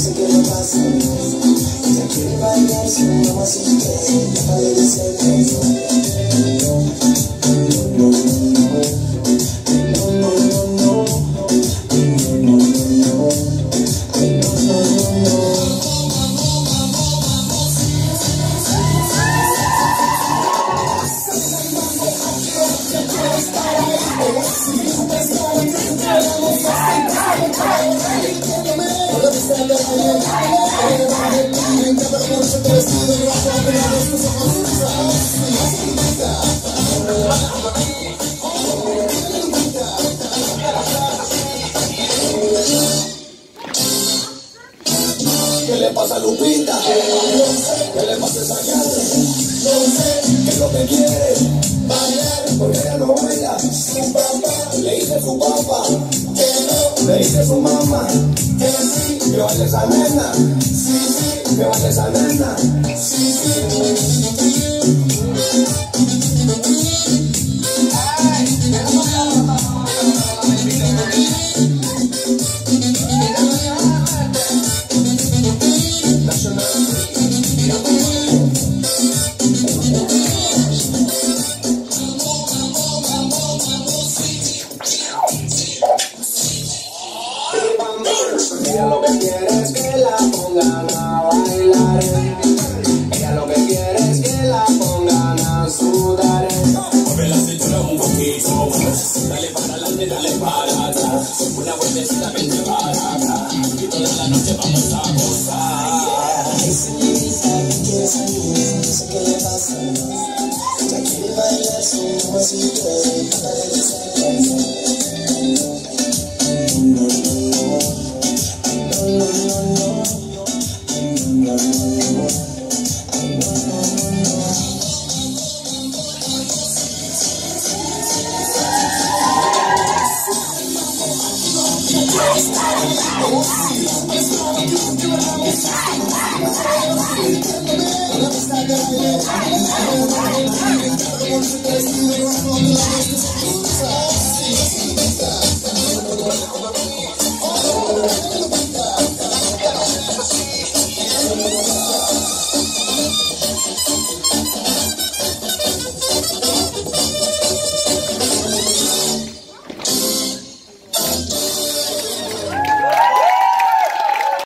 sé qué le pasa. Ella quiere bailar su mamacita, deja de decir que no. No, no, no, no, no, no, no, no, ¿qué le pasa a Lupita? ¿Qué le pasa a esa llave? ¿Qué es lo que quiere? Bailar, porque ella no baila. Su papá le dice a su papá que no, le dice a su mamá que sí, que baile esa nena. Sí, sí, que baile esa nena. Sí, sí. Ella lo que quiere es que la pongan a bailar. Ella lo que quiere es que la pongan a sudar. Mueve la cintura un poquito, dale para adelante, dale para atrás. Una vueltecita vente para acá y toda la noche vamos a gozar. Ay, señorita, ¿qué quiere salir? No sé qué le pasa. Ella quiere bailar su mamacita, deja de decir que no.